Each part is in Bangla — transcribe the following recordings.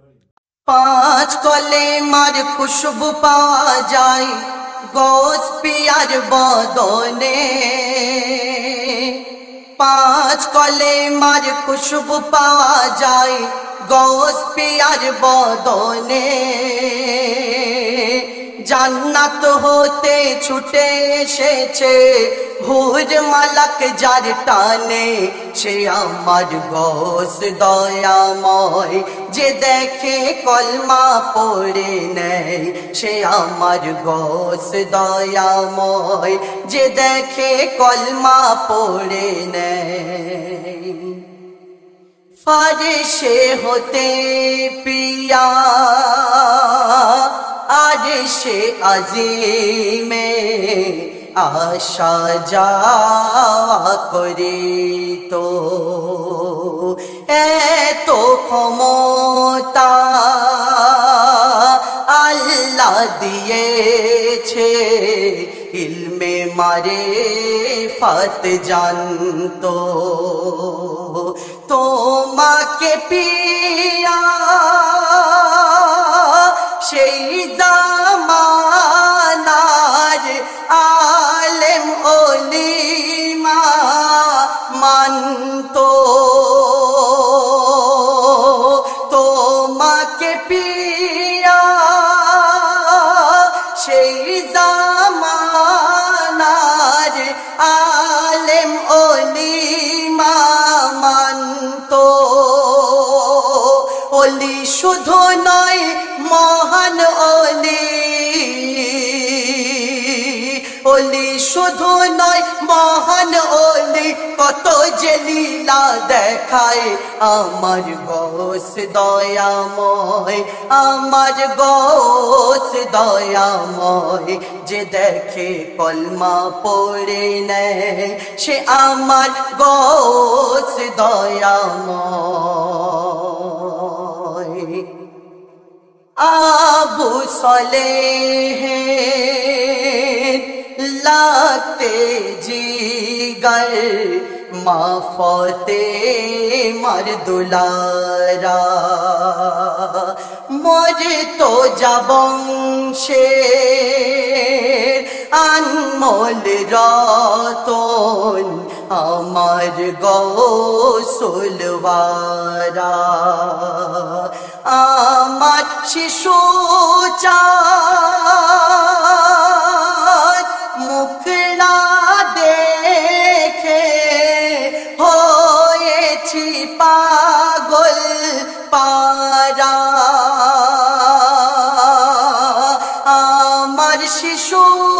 पाँच कलेमार खुशबू पावा जाए गौस पियार बदने। पाँच कलेमार खुशबू पावा जाए गौस पियार बदने। জান্নাত হতে ছুটে এসেছে হুর মালাক যার টানে। সে আমার গৌস দয়াময় যে দেখে কলমা পড়ে নেয়। সে আমার গৌস দয়াময় যে দেখে কলমা পড়ে নেয়। ফারিশে হতে পিয়া আরশে আজিমে আশা যাওয়া করিত। এত ক্ষমতা আল্লাহ দিয়েছে ইলমে মারিফাত জানতো। তোমাকে পিয়া সেই জামানার আলেম ওলিমা মানতো। তোমাকে পিয়া সেই জামানার আলেম ওলিমা মানতো। ওলি শুধু নয় মহান ওলি, ওলি শুধু নয় মহান ওলি কত যে লীলা দেখায়। আমার গৌস দয়াময়, আমার গৌস দয়াময় যে দেখে কলমা পড়ে নেয়। সে আমার গৌস দয়াময়। আবু সালেহ লাগতে জিগর মা ফাতেমার দুলারা। মোর তো বংশের আনমোল রতন আমার গৌসুলওয়ারা। আমার শিশু চাঁদ মুখড়া দেখে হয়েছি পাগল পারা। আমার শিশু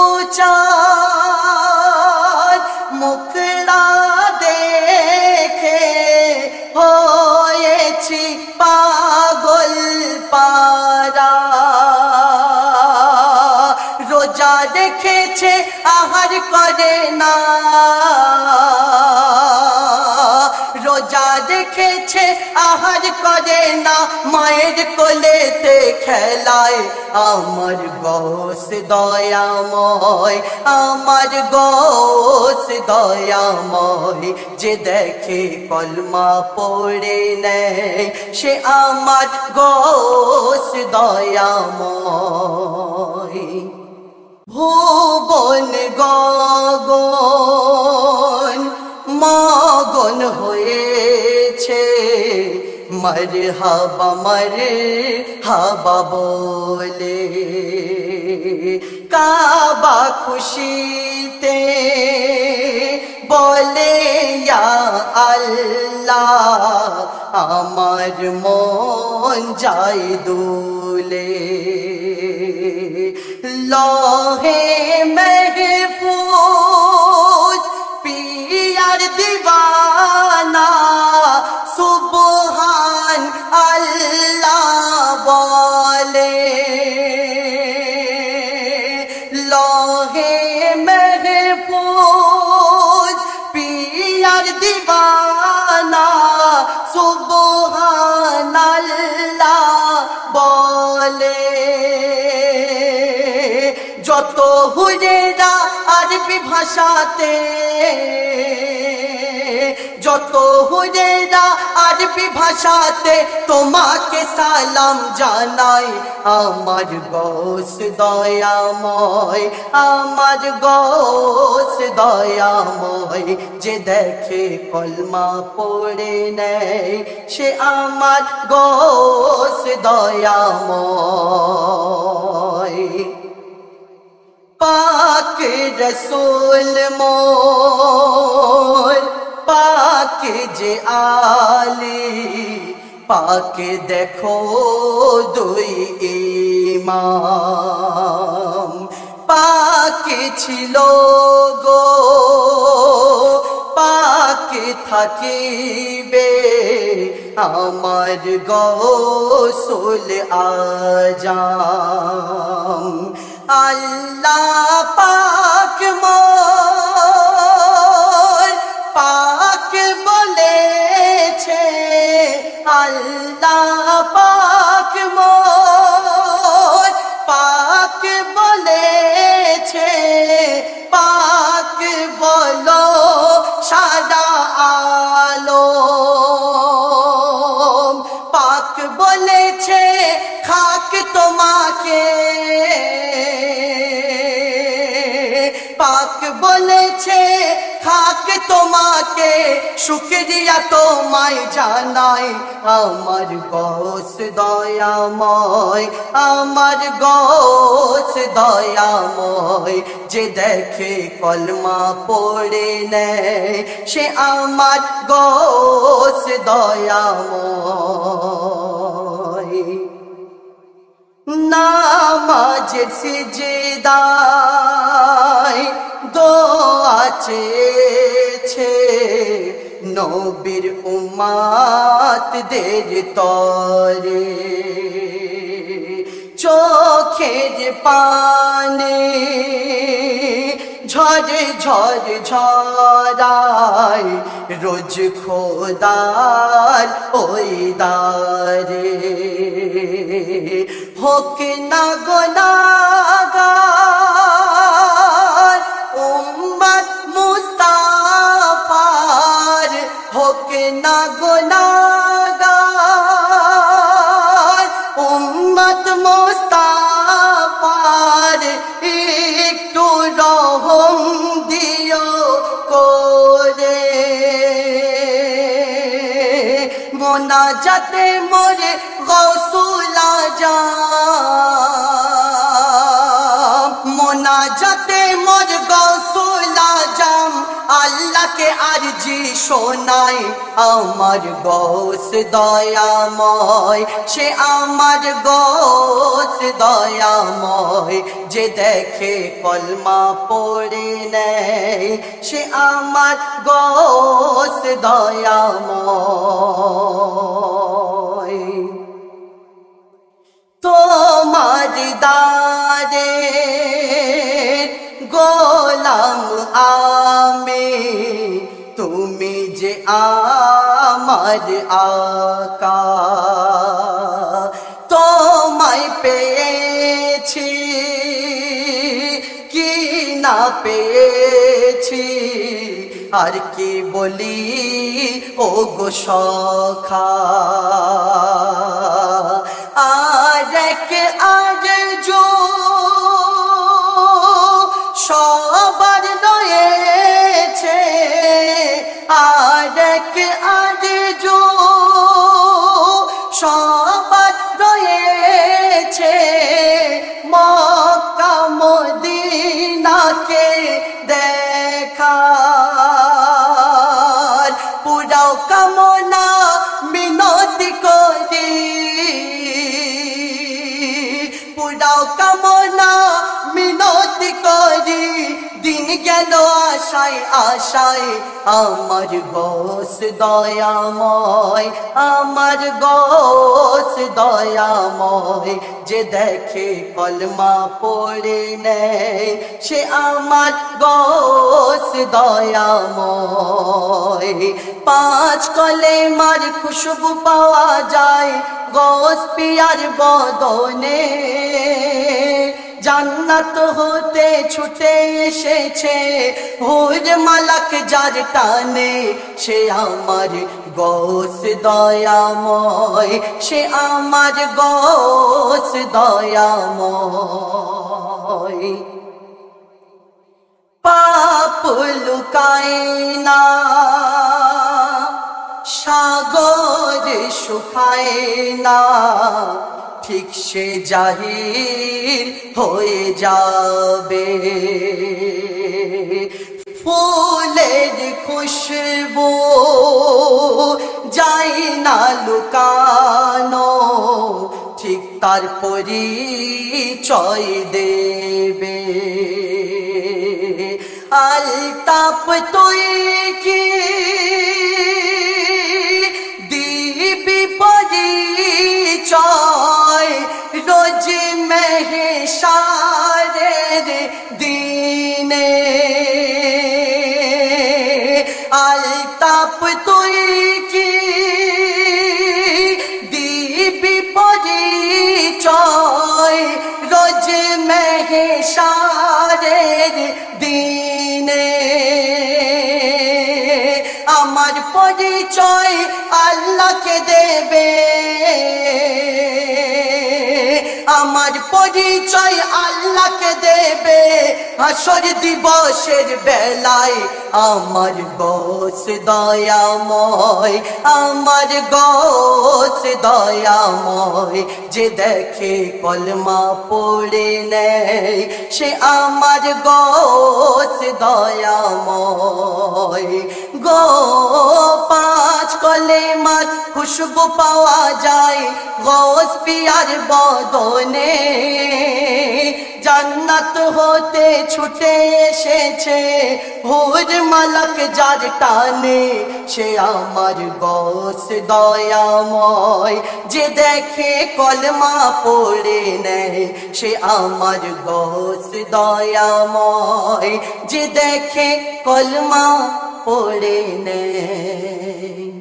চাঁদ মুখড়া দেখে হয়েছি পাগল পারা। রোজা রেখেছে আহার করে না, রোজা রেখেছে আহার করে না মায়ের কোলেতে খেলায়। আমার গৌস দয়াময়, আমার গৌস দয়াময় যে দেখে কলমা পড়ে নেয়। সে আমার গৌস দয়াময়। ভুবন গগন মগন হয়েছে মরহাবা মরহাবা বলে। কাবা খুশিতে বলে ইয়া আল্লাহ আমার মন যায় দুলে। লহে মেহফুজ পিয়ার দিওয়ানা সুবহান আল্লাহ বলে। লহে মেহফুজ পিয়ার দিওয়ানা সুবহান আল্লাহ বলে। যত হুজুরা আরবি ভাষাতে যত হুরেরা আরবি ভাষাতে তোমাকে সালাম জানাই। আমার গৌস দয়াময়, আমার গৌস দয়াময়, যে দেখে কলমা পড়ে নেয় সে আমার গৌস দয়াময়। পাক রসূল মোর পাক যে আলী, পাক দেখো দুই ইমাম, পাক ছিল গো পাক থাকিবে আমার গৌসুল আজম। আল্লাহ পাক মোর পাক বলেছে, আল্লাহ পাক মোর পাক বলেছে, পাক বলো সাদা আলো, পাক বলেছে খাক তোমাকে, পাক বলেছে খাক তোমাকে, শুকরিয়া তোমায় জানাই। আমার গৌস দয়াময়, আমার গৌস দয়াময়, যে দেখে কলমা পড়ে নেয় সে আমার গৌস দয়াময়। নামাজের সিজদায় দোয়া চেয়েছে নবীর উম্মতদের তরে, চোখের পানি ঝরে ঝরে ঝরায় রোজ খোদার ওই দারে। হোক না গুনাহগার উম্মত মুস্তাফার, হোক না গুনাহগার উম্মত মুস্তাফার, একটু রহম দিও করে। মোনাজাতে মোরে গৌসুল আজম, মোনাজাতে মোর গৌসুল আজম, আল্লাহকে আরজি শোনাই। আমার গৌস দয়াময়, সে আমার গৌস দয়াময়, যে দেখে কলমা পড়ে নেয় সে আমার গৌস দয়াময়। তোমার দারে গোলাম আমি, তুমি যে আমার আকা, তোমায় পেয়েছি কি না পেয়েছি আর কি বলি ও গো সখা। আর এক আরজু সবার রয়েছে, আর এক আরজু সবার রয়েছে, মক্কা মদিনাকে দেখার। পুরাও কামনা মিনতি করি, পুরাও কামনা মিনতি করি, দিন গেল আশায় আশায়। আমার গৌস দয়াময়, আমার গৌস দয়াময়, যে দেখে কলমা পড়ে নেয় সে আমার গৌস দয়াময়। পাঁচ কলেমার খুশবু পাওয়া যায় গৌস পিয়ার বদনে, জান্নাত হতে ছুটে এসেছে হুর মালাক যার টানে সে আমার গৌস দয়াময় সে আমার গৌস দয়াময় পাপ লুকায় না সাগর শুকায় না ঠিক সে জাহির হয়ে যাবে ফুলের খুশবু যায় না লুকানো ঠিক তার পরিচয় দেবে আলতাপ তুই কি দিবি পরিচয় রোজ মেহশারের দিনে আলতাপ তুই কি দিবি পরিচয় রোজ মেহশারের দিনে আমার পরিচয় আল্লাহকে দেবে আমার পরিচয় আল্লাহকে দেবে হাসর দিবসের বেলায় আমার গৌস দয়াময় আমার গৌস দয়াময় যে দেখে কলমা পড়ে নেয় সে আমার গৌস দয়াময় গো পাঁচ কলেমার খুশবু পাওয়া যায় গৌস পিয়ার বদনে জান্নাত হতে ছুটে এসেছে হুর মালাক যার টানে সে আমার গৌস দয়াময় যে দেখে কলমা পড়ে নেয় সে আমার গৌস দয়াময় যে দেখে কলমা পড়ে নেয়